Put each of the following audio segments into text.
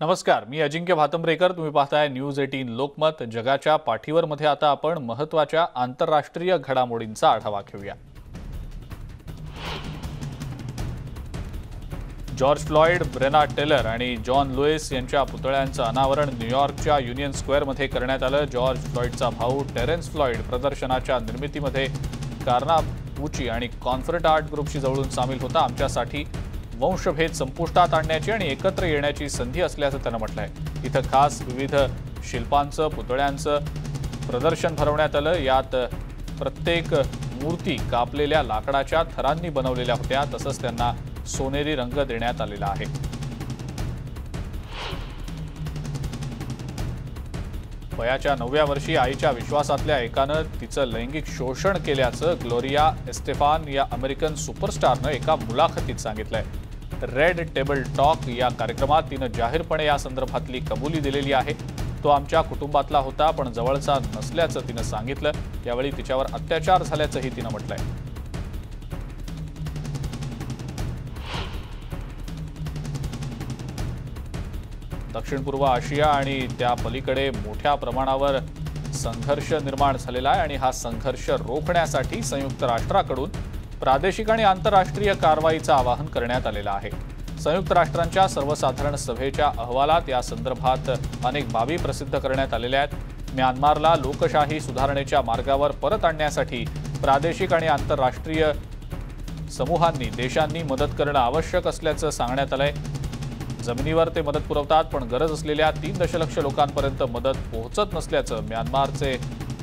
नमस्कार, मी अजिंक्य भातंब्रेकर. तुम्ही पाहताय न्यूज 18 लोकमत. जगाच्या पाठीवर मध्ये आता आपण महत्त्वाच्या आंतरराष्ट्रीय घडामोडींचा आढावा घेऊया. जॉर्ज फ्लॉइड, ब्रेना टेलर आणि जॉन लुईस यांच्या पुतळ्यांचं अनावरण न्यूयॉर्कच्या युनियन स्क्वेअरमध्ये करण्यात आलं. जॉर्ज फ्लॉइडचा भाऊ टेरेन्स फ्लॉइड प्रदर्शनाच्या निर्मितीमध्ये कार्नाबुची आणि कॉन्फरंट आर्ट ग्रुपशी जवळून सामील होता. आमच्यासाठी वंशभेद संपुष्टात आणण्याची आणि एकत्र येण्याची संधी असल्याचं त्यानं म्हटलंय. इथं खास विविध शिल्पांचं, पुतळ्यांचं प्रदर्शन भरवण्यात आलं. यात प्रत्येक मूर्ती कापलेल्या लाकडाच्या थरांनी बनवलेल्या होत्या. तसंच त्यांना सोनेरी रंग देण्यात आलेला आहे. वयाच्या 9व्या वर्षी आईच्या विश्वासातल्या एकानं तिचं लैंगिक शोषण केल्याचं ग्लोरिया एस्टेफान या अमेरिकन सुपरस्टारनं एका मुलाखतीत सांगितलंय. रेड टेबल टॉक या कार्यक्रमात तिनं जाहीरपणे या संदर्भातली कबुली दिलेली आहे. तो आमच्या कुटुंबातला होता, पण जवळचा नसल्याचं तिनं सांगितलं. यावेळी तिच्यावर अत्याचार झाल्याचंही तिनं म्हटलंय. दक्षिण पूर्व आशिया आणि त्या पलीकडे मोठ्या प्रमाणावर संघर्ष निर्माण झालेला आहे आणि हा संघर्ष रोखण्यासाठी संयुक्त राष्ट्राकडून प्रादेशिक आणि आंतरराष्ट्रीय कारवाईचं आवाहन करण्यात आलेलं आहे. संयुक्त राष्ट्रांच्या सर्वसाधारण सभेच्या अहवालात या संदर्भात अनेक बाबी प्रसिद्ध करण्यात आलेल्या आहेत. म्यानमारला लोकशाही सुधारणेच्या मार्गावर परत आणण्यासाठी प्रादेशिक आणि आंतरराष्ट्रीय समूहांनी, देशांनी मदत करणं आवश्यक असल्याचं सांगण्यात आलंय. जमिनीवर ते मदत पुरवतात, पण गरज असलेल्या 3 दशलक्ष लोकांपर्यंत मदत पोहोचत नसल्याचं म्यानमारचे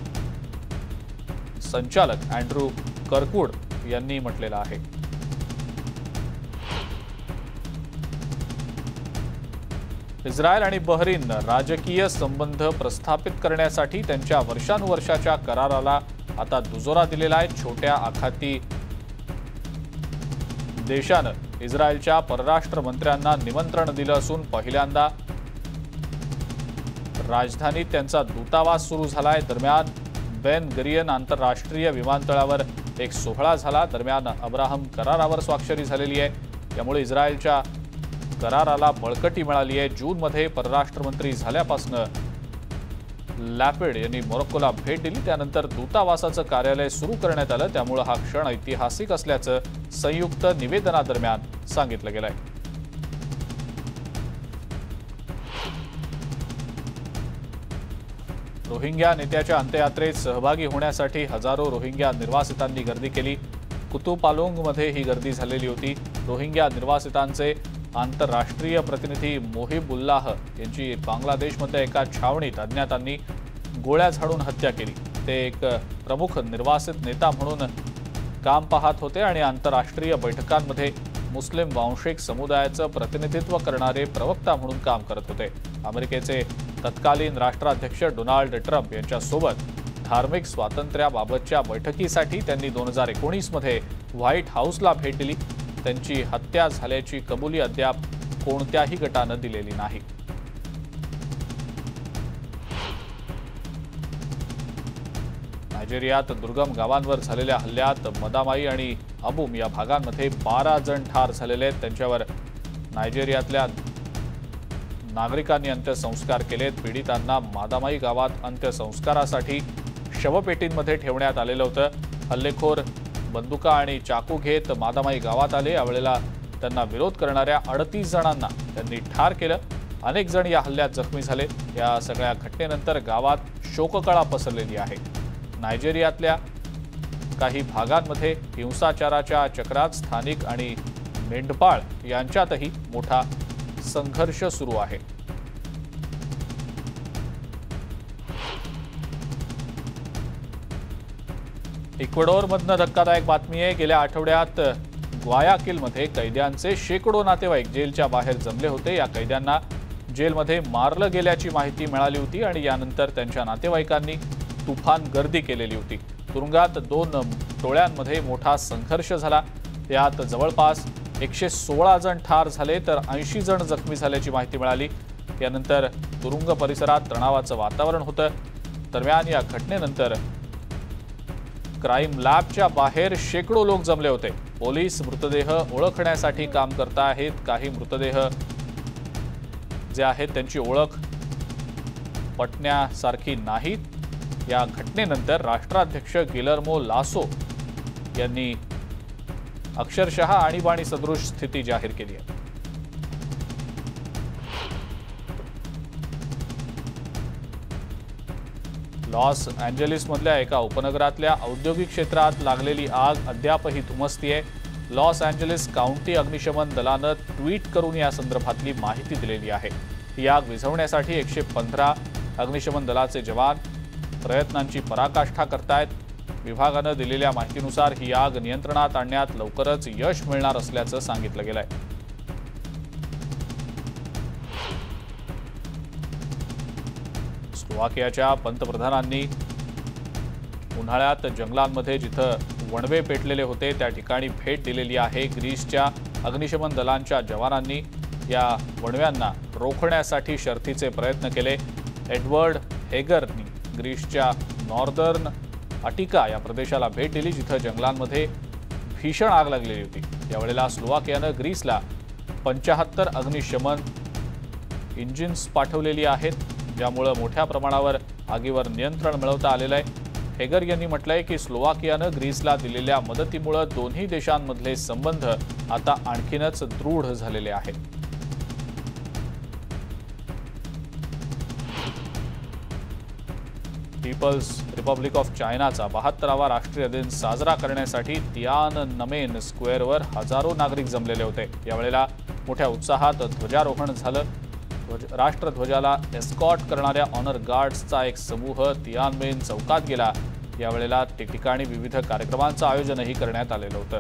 संचालक अँड्रू कर्कवुड यांनी म्हटलेलं आहे. इस्रायल आणि बहरीन राजकीय संबंध प्रस्थापित करण्यासाठी त्यांच्या वर्षानुवर्षाच्या कराराला आता दुजोरा दिलेला आहे. छोट्या आखाती देशानं इस्रायलच्या परराष्ट्र मंत्र्यांना निमंत्रण दिलं असून पहिल्यांदा राजधानीत त्यांचा दूतावास सुरू झालाय. दरम्यान बेन गुरियन आंतरराष्ट्रीय विमानतळावर एक सोहळा झाला. दरम्यान अब्राहम करारावर स्वाक्षरी झालेली आहे. यामुळे इस्रायलच्या कराराला बळकटी मिळाली आहे. जूनमध्ये परराष्ट्र मंत्री झाल्यापासून लॅपिड यांनी मोरोक्कोला भेट दिली. त्यानंतर दूतावासाचं कार्यालय सुरू करण्यात आलं. त्यामुळे हा क्षण ऐतिहासिक असल्याचं संयुक्त निवेदनादरम्यान सांगितलं गेलंय. रोहिंग्या नेत्याच्या अंत्ययात्रेत सहभागी होण्यासाठी हजारो रोहिंग्या निर्वासितांनी गर्दी केली. कुतुपालोंगमध्ये ही गर्दी झालेली होती. रोहिंग्या निर्वासितांचे आंतरराष्ट्रीय प्रतिनिधी मोहिबुल्लाह यांची बांगलादेशमधल्या एका छावणीत अज्ञातांनी गोळ्या झाडून हत्या केली. ते एक प्रमुख निर्वासित नेता म्हणून काम पाहत होते आणि आंतरराष्ट्रीय बैठकांमध्ये मुस्लिम वांशिक समुदायाचं प्रतिनिधित्व करणारे प्रवक्ता म्हणून काम करत होते. अमेरिकेचे तत्कालीन राष्ट्राध्यक्ष डोनाल्ड ट्रम्प यांच्यासोबत धार्मिक स्वातंत्र्याबाबतच्या बैठकीसाठी त्यांनी 2019 मध्ये व्हाईट हाऊसला भेट दिली. त्यांची हत्या झाल्याची कबुली अद्याप कोणत्याही गटानं दिलेली नाही. नायजेरियात दुर्गम गावांवर झालेल्या हल्ल्यात मदामाई आणि अबुम या भागांमध्ये 12 जण ठार झालेले आहेत. त्यांच्यावर नायजेरियातल्या नागरिकांनी अंत्यसंस्कार केलेत. पीडितांना मादामाई गावात अंत्यसंस्कारासाठी शवपेटींमध्ये ठेवण्यात आलेलं होतं. हल्लेखोर बंदुका आणि चाकू घेत मादामाई गावात आले. यावेळेला त्यांना विरोध करणाऱ्या 38 जणांना त्यांनी ठार केलं. अनेक जण या हल्ल्यात जखमी झाले. या सगळ्या घटनेनंतर गावात शोककळा पसरलेली आहे. नायजेरियातल्या काही भागांमध्ये हिंसाचाराच्या चक्रात स्थानिक आणि मेंढपाळ यांच्यातही मोठा संघर्ष सुरू आहे. इक्वेडोरमधनं धक्कादायक बातमी आहे. गेल्या आठवड्यात ग्वायाकिलमध्ये कैद्यांचे शेकडो नातेवाईक जेलच्या बाहेर जमले होते. या कैद्यांना जेलमध्ये मारलं गेल्याची माहिती मिळाली होती आणि यानंतर त्यांच्या नातेवाईकांनी तुफान गर्दी केलेली होती. तुरुंगात 2 टोळ्यांमध्ये मोठा संघर्ष झाला. यात जवळपास 116 जण ठार झाले तर 80 जण जखमी झाल्याची माहिती मिळाली. यानंतर तुरुंग परिसरात तणावाचं वातावरण होतं. दरम्यान या घटनेनंतर क्राईम लॅबच्या बाहेर शेकडो लोक जमले होते. पोलीस मृतदेह ओळखण्यासाठी काम करत आहेत. काही मृतदेह जे आहेत त्यांची ओळख पटण्यासारखी नाहीत. या घटनेनंतर राष्ट्राध्यक्ष गिलर्मो लासो यांनी अक्षरशः आणीबाणी सदृश स्थिती जाहीर केली आहे. लॉस एंजेलिसमधल्या एका उपनगरातल्या औद्योगिक क्षेत्रात लागलेली आग अद्यापही धुमसतीये. लॉस एंजेलिस काउंटी अग्निशमन दलानं ट्विट करून या संदर्भातली माहिती दिलेली आहे. ही आग विझवण्यासाठी 115 अग्निशमन दलाचे जवान प्रयत्नांची पराकाष्ठा करतायत. विभागानं दिलेल्या माहितीनुसार ही आग नियंत्रणात आणण्यात लवकरच यश मिळणार असल्याचं सांगितलं गेलंय. स्लोवाकियाच्या पंतप्रधानांनी उन्हाळ्यात जंगलांमध्ये जिथं वणवे पेटलेले होते त्या ठिकाणी भेट दिलेली आहे. ग्रीसच्या अग्निशमन दलांच्या जवानांनी या वणव्यांना रोखण्यासाठी शर्थीचे प्रयत्न केले. एडवर्ड हेगरनी ग्रीसच्या नॉर्दर्न अटिका या प्रदेशाला भेट दिली जिथं जंगलांमध्ये भीषण आग लागलेली होती. यावेळेला स्लोवाकियानं ग्रीसला 75 अग्निशमन इंजिन्स पाठवलेली आहेत, ज्यामुळे मोठ्या प्रमाणावर आगीवर नियंत्रण मिळवता आलेलं आहे. हेगर यांनी म्हटलंय की स्लोवाकियानं ग्रीसला दिलेल्या मदतीमुळे दोन्ही देशांमधले संबंध आता आणखीनच दृढ झालेले आहेत. पीपल्स रिपब्लिक ऑफ चायनाचा 72वा राष्ट्रीय दिन साजरा करण्यासाठी तियाननमेन स्क्वेअरवर हजारो नागरिक जमलेले होते. यावेळेला मोठ्या उत्साहात ध्वजारोहण झालं. राष्ट्रध्वजाला एस्कॉर्ट करणाऱ्या ऑनर गार्ड्सचा एक समूह तियानमेन चौकात गेला. यावेळेला ठिकठिकाणी विविध कार्यक्रमांचं आयोजनही करण्यात आलेलं होतं.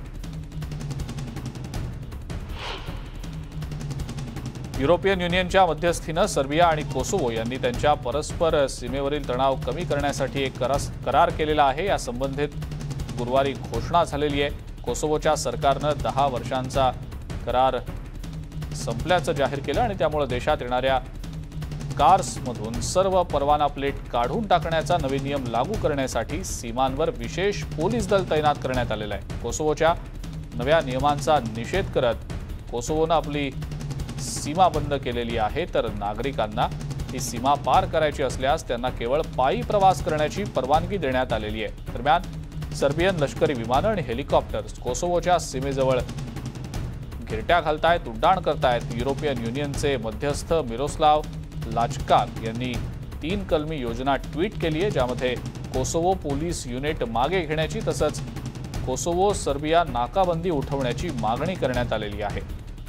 युरोपियन युनियनच्या मध्यस्थीनं सर्बिया आणि कोसोवो यांनी त्यांच्या परस्पर सीमेवरील तणाव कमी करण्यासाठी एक करार केलेला आहे. या संबंधित गुरुवारी घोषणा झालेली आहे. कोसोवोच्या सरकारनं 10 वर्षांचा करार संपल्याचं जाहीर केलं आणि त्यामुळे देशात येणाऱ्या कार्समधून सर्व परवाना प्लेट काढून टाकण्याचा नवीन नियम लागू करण्यासाठी सीमांवर विशेष पोलीस दल तैनात करण्यात आलेलं आहे. कोसोवोच्या नव्या नियमांचा निषेध करत कोसोवोनं आपली सीमा बंद केलेली आहे, तर नागरिकांना ही सीमा पार करायची असल्यास त्यांना केवळ पायी प्रवास करण्याची परवानगी देण्यात आलेली आहे. दरम्यान सर्बियन लष्करी विमानं आणि हेलिकॉप्टर्स कोसोवोच्या सीमेजवळ गिरट्या घालतायत, उड्डाण करतायत. युरोपियन युनियनचे मध्यस्थ मिरोस्लाव लाचकाक यांनी 3 कलमी योजना ट्विट केली आहे, ज्यामध्ये कोसोवो पोलीस युनिट मागे घेण्याची तसंच कोसोवो सर्बिया नाकाबंदी उठवण्याची मागणी करण्यात आलेली आहे.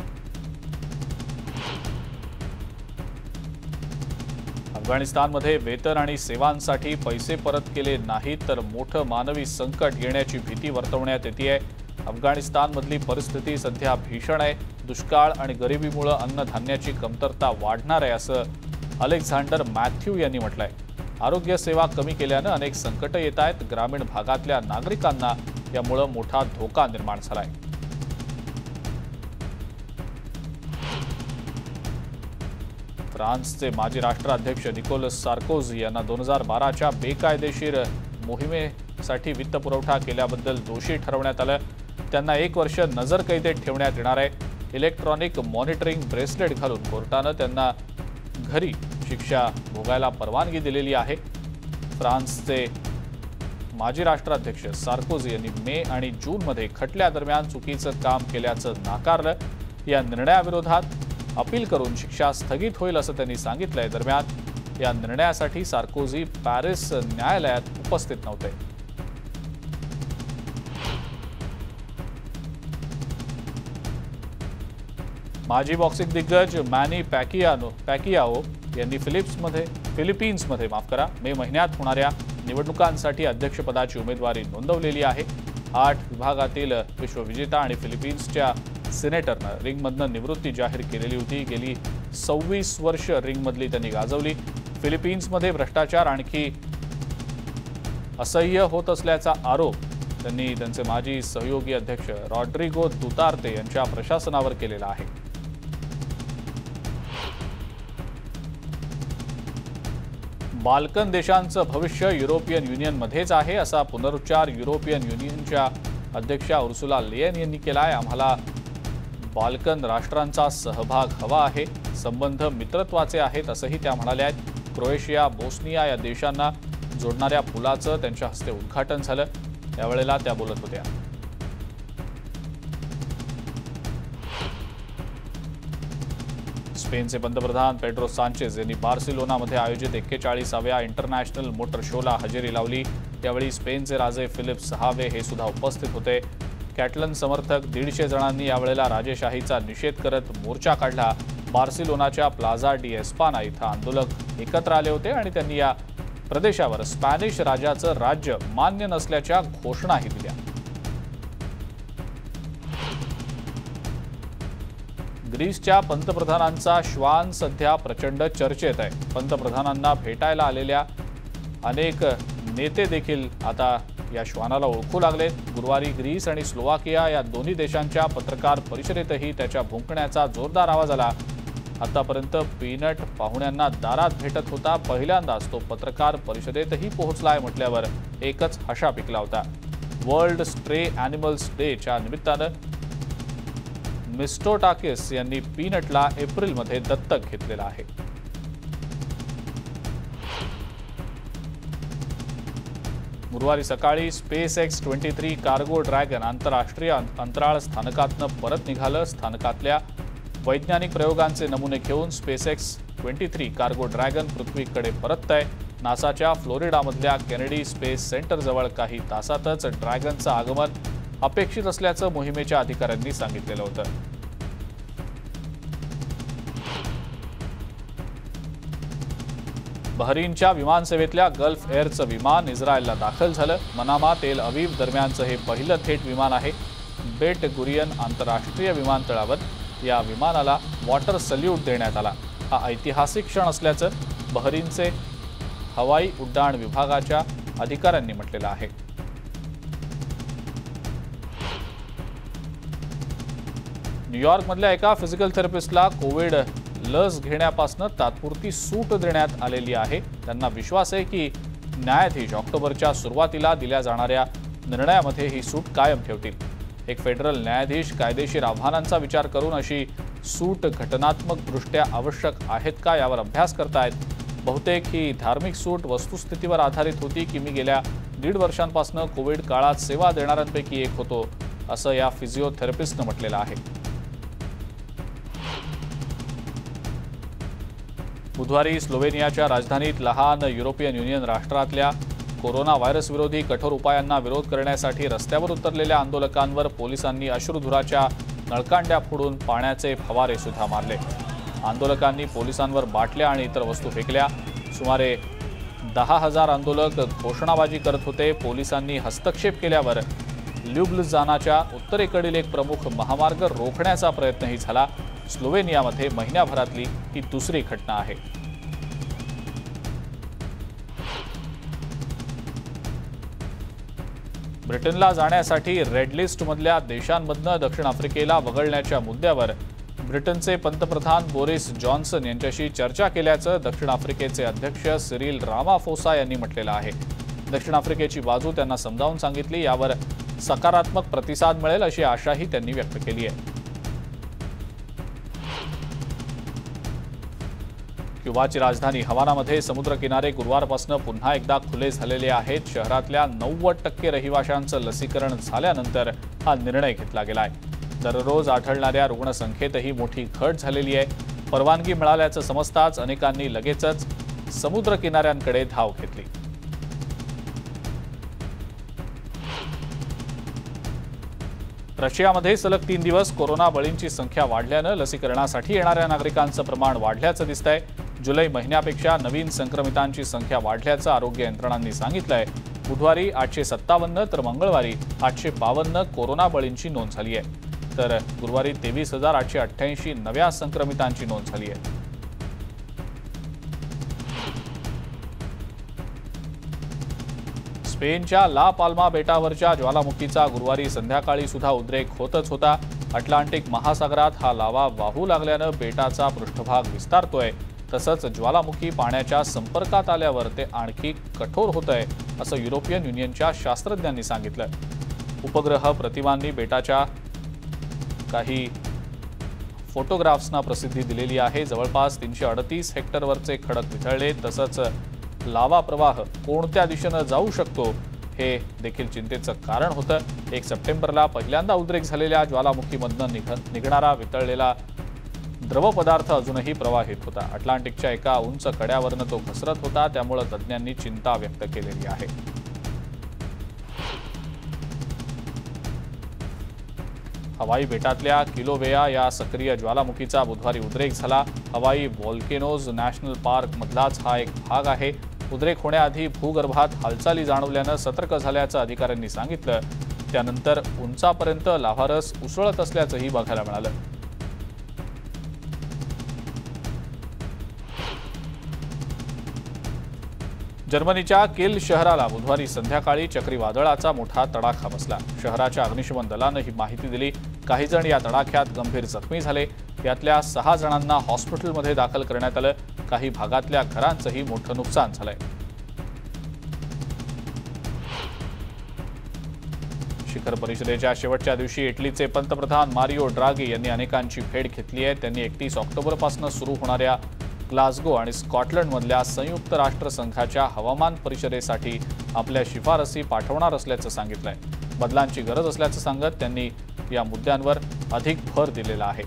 अफगाणिस्तानमध्ये वेतन आणि सेवांसाठी पैसे परत केले नाहीत तर मोठं मानवी संकट येण्याची भीती वर्तवण्यात येते. अफगाणिस्तानमधली परिस्थिती सध्या भीषण आहे. दुष्काळ आणि गरिबीमुळे अन्नधान्याची कमतरता वाढणार आहे असं अलेक्झांडर मॅथ्यू यांनी म्हटलंय. आरोग्य सेवा कमी केल्यानं अनेक संकट येत आहेत. ग्रामीण भागातल्या नागरिकांना यामुळे मोठा धोका निर्माण झालाय. फ्रान्सचे माजी राष्ट्राध्यक्ष निकोलस सार्कोझी यांना 2012च्या बेकायदेशीर मोहिमेसाठी वित्तपुरवठा केल्याबद्दल दोषी ठरवण्यात आलं. त्यांना 1 वर्ष नजरकैदेत ठेवण्यात येणार आहे. इलेक्ट्रॉनिक मॉनिटरिंग ब्रेसलेट घालून कोर्टानं त्यांना घरी शिक्षा भोगायला परवानगी दिलेली आहे. फ्रान्सचे माजी राष्ट्राध्यक्ष सार्कोझी यांनी मे आणि जूनमध्ये खटल्यादरम्यान चुकीचं काम केल्याचं नाकारलं. या निर्णयाविरोधात अपील करून शिक्षा स्थगित होईल असं त्यांनी सांगितलंय. दरम्यान या निर्णयासाठी सार्कोझी पॅरिस न्यायालयात उपस्थित नव्हते. माजी बॉक्सिंग दिग्गज मॅनी पॅकियाओ यांनी फिलिपिन्समध्ये मे महिन्यात होणाऱ्या निवडणुकांसाठी अध्यक्षपदाची उमेदवारी नोंदवलेली आहे. 8 विभागातील विश्वविजेता आणि फिलिपिन्सच्या सिनेटरनं रिंगमधनं निवृत्ती जाहीर केलेली होती. गेली 26 वर्ष रिंगमधली त्यांनी गाजवली. फिलिपिन्समध्ये भ्रष्टाचार आणखी असह्य होत असल्याचा आरोप त्यांनी त्यांचे माजी सहयोगी अध्यक्ष रॉड्रिगो दुतार्ते यांच्या प्रशासनावर केलेला आहे. बाल्कन देशांचं भविष्य युरोपियन युनियनमध्येच आहे असा पुनरुच्चार युरोपियन युनियनच्या अध्यक्षा उर्सुला लेयन यांनी केला आहे. आम्हाला बाल्कन राष्ट्रांचा सहभाग हवा आहे. संबंध मित्रत्वाचे आहेत असंही त्या म्हणाल्या आहेत। क्रोएशिया, बोस्निया या देशांना जोडणाऱ्या पुलाचं त्यांच्या हस्ते उद्घाटन झालं, त्यावेळेला त्या बोलत होत्या। स्पेनचे पंतप्रधान पेड्रो सांचेज यांनी बार्सिलोनामध्ये आयोजित 41व्या इंटरनॅशनल मोटर शोला हजेरी लावली। त्यावेळी स्पेनचे राजे फिलिप 6वे हे सुद्धा उपस्थित होते। कॅटलन समर्थक 150 जणांनी यावेळेला राजेशाहीचा निषेध करत मोर्चा काढला। बार्सिलोनाच्या प्लाझा डी एस्पाना इथं आंदोलक एकत्र आले होते आणि त्यांनी या प्रदेशावर स्पॅनिश राजाचं राज्य मान्य नसल्याच्या घोषणाही दिल्या। ग्रीसच्या पंतप्रधानांचा श्वान सध्या प्रचंड चर्चेत आहे। पंतप्रधानांना भेटायला आलेल्या अनेक नेते देखील आता या श्वानाला ओळखू लागलेत। गुरुवारी ग्रीस आणि स्लोवाकिया या दोन्ही देशांच्या पत्रकार परिषदेतही त्याच्या भुंकण्याचा जोरदार आवाज आला। आतापर्यंत पीनट पाहुण्यांना दारात भेटत होता, पहिल्यांदाच तो पत्रकार परिषदेतही पोहोचलाय म्हटल्यावर एकच हशा पिकला होता। वर्ल्ड स्ट्रे ॲनिमल्स डेच्या निमित्तानं मिस्टोटाकिस यांनी पीनटला एप्रिलमध्ये दत्तक घेतलेला आहे। गुरुवारी सकाळी SpaceX 23 कार्गो ड्रॅगन आंतरराष्ट्रीय अंतराळ स्थानकातनं परत निघालं। स्थानकातल्या वैज्ञानिक प्रयोगांचे नमुने घेऊन SpaceX 23 कार्गो ड्रॅगन पृथ्वीकडे परततंय। नासाच्या फ्लोरिडामधल्या केनेडी स्पेस सेंटरजवळ काही तासातच ड्रॅगनचं आगमन अपेक्षित असल्याचं मोहिमेच्या अधिकाऱ्यांनी सांगितलेलं होतं। बहरीनच्या विमानसेवेतल्या गल्फ एअरचं विमान इस्रायलला दाखल झालं। मनामा तेल अवीव दरम्यानचं हे पहिलं थेट विमान आहे। बेट गुरियन आंतरराष्ट्रीय विमानतळावर या विमानाला वॉटर सल्यूट देण्यात आला। हा ऐतिहासिक क्षण असल्याचं बहरीनचे हवाई उड्डाण विभागाच्या अधिकाऱ्यांनी म्हटलेलं आहे। न्यूयॉर्कमधल्या एका फिजिकल थेरपिस्टला कोविड लस घेण्यापासून तात्पुरती सूट देण्यात आलेली आहे। त्यांना विश्वास आहे की न्यायाधीश ऑक्टोबरच्या सुरुवातीला दिल्या जाणाऱ्या निर्णयामध्ये ही सूट कायम ठेवतील। एक फेडरल न्यायाधीश कायदेशीर आव्हानांचा विचार करून अशी सूट घटनात्मकदृष्ट्या आवश्यक आहेत का यावर अभ्यास करतायत। बहुतेक ही धार्मिक सूट वस्तुस्थितीवर आधारित होती की मी गेल्या 1.5 वर्षांपासून कोविड काळात सेवा देणाऱ्यांपैकी एक होतो, असं या फिजिओथेरपिस्टनं म्हटलेलं आहे। बुधवारी स्लोवेनियाच्या राजधानीत लहान युरोपियन युनियन राष्ट्रातल्या कोरोना व्हायरस विरोधी कठोर उपायांना विरोध करण्यासाठी रस्त्यावर उतरलेल्या आंदोलकांवर पोलिसांनी अश्रुधुराच्या नळकांड्या फोडून पाण्याचे फवारे सुद्धा मारले। आंदोलकांनी पोलिसांवर बाटल्या आणि इतर वस्तू फेकल्या। सुमारे 10,000 आंदोलक घोषणाबाजी करत होते। पोलिसांनी हस्तक्षेप केल्यावर ल्युब्लजानाच्या उत्तरेकडील एक प्रमुख महामार्ग रोखण्याचा प्रयत्नही झाला। स्लोवेनियामध्ये महिन्याभरातली ही दुसरी घटना आहे। ब्रिटनला जाण्यासाठी रेड लिस्टमधल्या देशांमधनं दक्षिण आफ्रिकेला वगळण्याच्या मुद्द्यावर ब्रिटनचे पंतप्रधान बोरिस जॉन्सन यांच्याशी चर्चा केल्याचं दक्षिण आफ्रिकेचे अध्यक्ष सिरिल रामाफोसा यांनी म्हटलेलं आहे। दक्षिण आफ्रिकेची बाजू त्यांना समजावून सांगितली, यावर सकारात्मक प्रतिसाद मिळेल अशी आशाही त्यांनी व्यक्त केली आहे। क्युबाची राजधानी हवानामध्ये समुद्रकिनारे गुरुवारपासून पुन्हा एकदा खुले झालेले आहेत। शहरातल्या 90% रहिवाशांचं लसीकरण झाल्यानंतर हा निर्णय घेतला गेलाय। दररोज आढळणाऱ्या रुग्णसंख्येतही मोठी घट झालेली आहे। परवानगी मिळाल्याचं समजताच अनेकांनी लगेचच समुद्रकिनाऱ्यांकडे धाव घेतली। रशियामध्ये सलग 3 दिवस कोरोना बळींची संख्या वाढल्यानं लसीकरणासाठी येणाऱ्या नागरिकांचं प्रमाण वाढल्याचं दिसतंय। जुलै महिन्यापेक्षा नवीन संक्रमितांची संख्या वाढल्याचं आरोग्य यंत्रणांनी सांगितलंय। बुधवारी 857 तर मंगळवारी 852 कोरोना बळींची नोंद झाली आहे, तर गुरुवारी 23,888 नव्या संक्रमितांची नोंद झाली आहे। स्पेनच्या ला पाल्मा बेटावरच्या ज्वालामुखीचा गुरुवारी संध्याकाळी सुद्धा उद्रेक होतच होता। अटलांटिक महासागरात हा लावा वाहू लागल्यानं बेटाचा पृष्ठभाग विस्तारतोय, तसंच ज्वालामुखी पाण्याच्या संपर्कात आल्यावर ते आणखी कठोर होतंय, असं युरोपियन युनियनच्या शास्त्रज्ञांनी सांगितलं। उपग्रह प्रतिमांनी बेटाच्या काही फोटोग्राफ्सना प्रसिद्धी दिलेली आहे। जवळपास 338 हेक्टरवरचे खडक वितळले, तसंच लावा प्रवाह कोणत्या दिशेने जाऊ शकतो हे देखील चिंतेचं कारण होतं। 1 सप्टेंबरला पहिल्यांदा उद्रेक झालेल्या ज्वालामुखीमधून निघणारा वितळलेला द्रव पदार्थ अजूनही प्रवाहित होता। अटलांटिकच्या एका उंच कड्यावरून तो घसरत होता, त्यामुळे तज्ज्ञांनी चिंता व्यक्त केलेली आहे। हवाई बेटातल्या किलोवेया या सक्रिय ज्वालामुखीचा बुधवारी उद्रेक झाला। हवाई व्होल्केनोज नॅशनल पार्क मधलाच हा एक भाग आहे। उद्रेक होण्याआधी भूगर्भात हालचाली जाणवल्यानं सतर्क झाल्याचं अधिकाऱ्यांनी सांगितलं। त्यानंतर उंचापर्यंत लाव्हारस उसळत असल्याचंही बघायला मिळालं। जर्मनीच्या किल शहराला बुधवारी संध्याकाळी चक्रीवादळाचा मोठा तडाखा बसला। शहराच्या अग्निशमन दलानं ही माहिती दिली। काही जण या तडाख्यात गंभीर जखमी झाले। यातल्या 6 जणांना हॉस्पिटलमध्ये दाखल करण्यात आलं। काही भागातल्या घरांचंही मोठं नुकसान झालंय। शिखर परिषदेच्या शेवटच्या दिवशी इटलीचे पंतप्रधान मारिओ ड्रागी यांनी अनेकांची भेट घेतली आहे। त्यांनी 31 ऑक्टोबरपासून सुरू होणाऱ्या ग्लासगो आणि स्कॉटलंडमधल्या संयुक्त राष्ट्र संघाच्या हवामान परिषदेसाठी आपल्या शिफारसी पाठवणार असल्याचं सांगितलंय। बदलांची गरज असल्याचं सांगत त्यांनी या मुद्द्यांवर अधिक भर दिलेला आहे।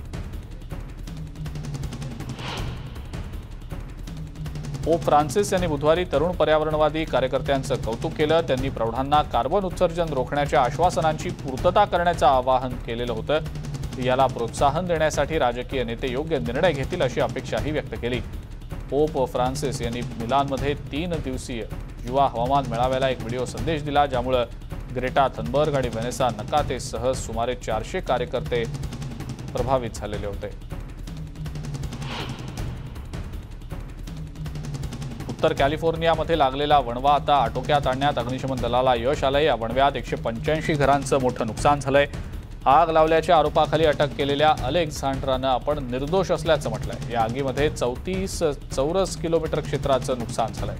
पोप फ्रान्सिस यांनी बुधवारी तरुण पर्यावरणवादी कार्यकर्त्यांचं कौतुक केलं। त्यांनी प्रौढांना कार्बन उत्सर्जन रोखण्याच्या आश्वासनांची पूर्तता करण्याचं आवाहन केलेलं होतं। याला प्रोत्साहन देण्यासाठी राजकीय नेते योग्य निर्णय घेतील अशी अपेक्षाही व्यक्त केली। पोप फ्रान्सिस यांनी मिलानमध्ये 3 दिवसीय युवा हवामान मेळाव्याला एक व्हिडिओ संदेश दिला, ज्यामुळे ग्रेटा थनबर्ग आणि व्हेनेसा नकातेसह सुमारे 400 कार्यकर्ते प्रभावित झालेले होते। उत्तर कॅलिफोर्नियामध्ये लागलेला वणवा आता आटोक्यात आणण्यात अग्निशमन दलाला यश आलंय। या वणव्यात 185 घरांचं मोठं नुकसान झालंय। आग लावल्याच्या आरोपाखाली अटक केलेल्या अलेक्झांड्रानं आपण निर्दोष असल्याचं म्हटलंय। या आगीमध्ये 34 चौरस किलोमीटर क्षेत्राचं नुकसान झालंय।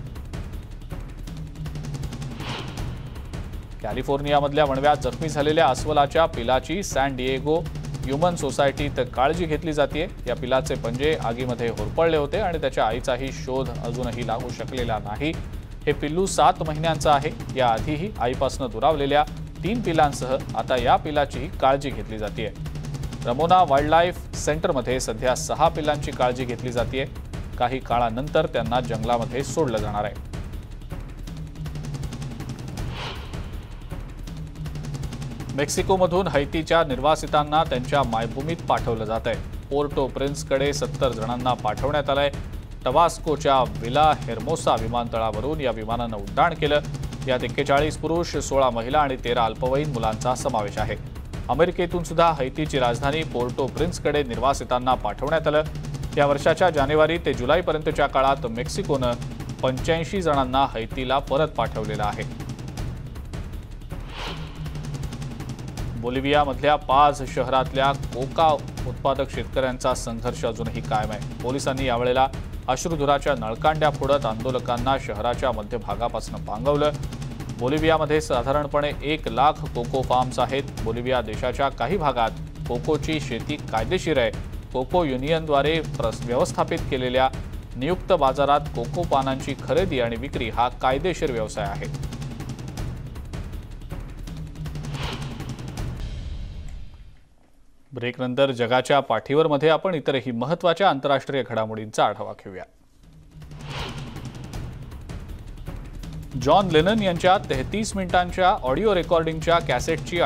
कॅलिफोर्नियामधल्या वणव्यात जखमी झालेल्या अस्वलाच्या पिलाची सॅन डिएगो ह्युमन सोसायटीत काळजी घेतली जाते। या पिलाचे पंजे आगीमध्ये होरपळले होते आणि त्याच्या आईचाही शोध अजूनही लागू शकलेला नाही। हे पिल्लू 7 महिन्यांचं आहे। याआधीही आईपासून दुरावलेल्या 3 पिलांसह आता या पिलाचीही काळजी घेतली जाते। रमोना वाईल्डलाईफ सेंटरमध्ये सध्या 6 पिलांची काळजी घेतली जाते। काही काळानंतर त्यांना जंगलामध्ये सोडलं जाणार आहे। मेक्सिकोमधून हैतीच्या निर्वासितांना त्यांच्या मायभूमीत पाठवलं जात आहे। पोर्टो प्रिन्सकडे 70 जणांना पाठवण्यात आलंय। टबास्कोच्या विला हेर्मोसा विमानतळावरून या विमानानं उड्डाण केलं। यात 41 पुरुष, 16 महिला आणि 13 अल्पवयीन मुलांचा समावेश आहे। अमेरिकेतून सुद्धा हैतीची राजधानी पोर्टो प्रिन्सकडे निर्वासितांना पाठवण्यात आलं। या वर्षाच्या जानेवारी ते जुलैपर्यंतच्या काळात मेक्सिकोनं 85 जणांना हैतीला परत पाठवलेलं आहे। बोलिव्हियामधल्या पाझ शहरातल्या कोका उत्पादक शेतकऱ्यांचा संघर्ष अजूनही कायम आहे। पोलिसांनी यावेळेला अश्रुधुराच्या नळकांड्या फोडत आंदोलकांना शहराच्या मध्यभागापासून पांगवलं। बोलिव्हियामध्ये साधारणपणे 1 लाख कोको फार्म्स आहेत। बोलिव्हिया देशाच्या काही भागात कोकोची शेती कायदेशीर आहे। कोको युनियनद्वारे व्यवस्थापित केलेल्या नियुक्त बाजारात कोको पानांची खरेदी आणि विक्री हा कायदेशीर व्यवसाय आहे। ब्रेकनंतर जगाच्या पाठीवर मध्ये आपण इतरही महत्त्वाच्या आंतरराष्ट्रीय घडामोडींचा आढावा घेऊया। जॉन लेनन यांच्या 33 मिनिटांच्या ऑडिओ रेकॉर्डिंगच्या कॅसेटची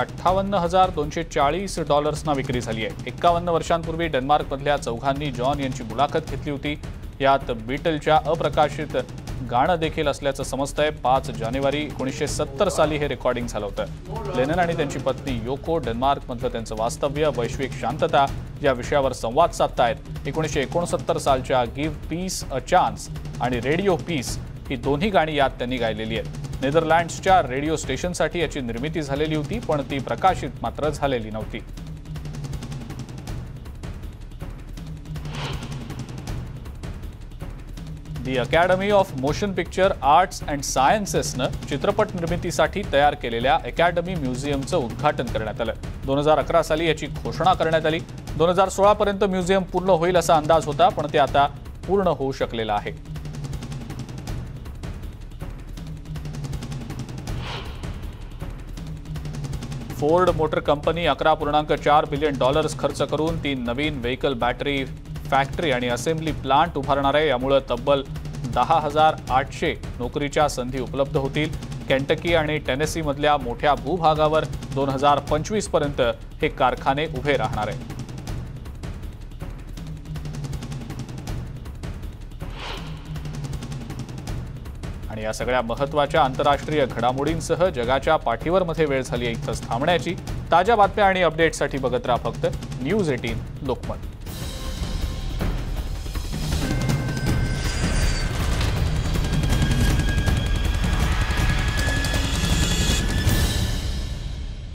$58,240 विक्री झाली आहे। 51 वर्षांपूर्वी डेन्मार्कमधल्या चौघांनी जॉन यांची मुलाखत घेतली होती। यात बीटलच्या अप्रकाशित गाणं देखील असल्याचं समजतंय। 5 जानेवारी 1970 साली हे रेकॉर्डिंग झालं होतं। लेनन आणि त्यांची पत्नी योको डेन्मार्कमधलं त्यांचं वास्तव्य, वैश्विक शांतता या विषयावर संवाद साधतायत। 1969 सालच्या गिव्ह पीस अ चान्स आणि रेडिओ पीस ही दोन्ही गाणी यात त्यांनी गायलेली आहेत। नेदरलँड्सच्या रेडिओ स्टेशनसाठी याची निर्मिती झालेली होती, पण ती प्रकाशित मात्र झालेली नव्हती। The academy of motion picture arts and सायन्सेसनं चित्रपट निर्मितीसाठी तयार केलेल्या अकॅडमी म्युझियमचं उद्घाटन करण्यात आलं। 2011 साली याची घोषणा करण्यात आली। 2016 पर्यंत म्युझियम पूर्ण होईल असा अंदाज होता, पण ते आता पूर्ण होऊ शकलेलं आहे। फोर्ड मोटर कंपनी $11.4 बिलियन खर्च करून 3 नवीन व्हेकल बॅटरी फॅक्टरी आणि असेंब्ली प्लांट उभारणार आहे। यामुळे तब्बल 10,800 नोकरीच्या संधी उपलब्ध होतील। केंटकी आणि टेनेसी मधल्या मोठ्या भूभागावर 2025 पर्यंत हे कारखाने उभे राहणार आहेत। आणि या सगळ्या महत्त्वाच्या आंतरराष्ट्रीय घडामोडींसह जगाच्या पाठीवर मध्ये वेळ झाली आहे इथंच थांबण्याची। ताज्या बातम्या आणि अपडेट्ससाठी बघत राहा फक्त न्यूज 18 लोकमत।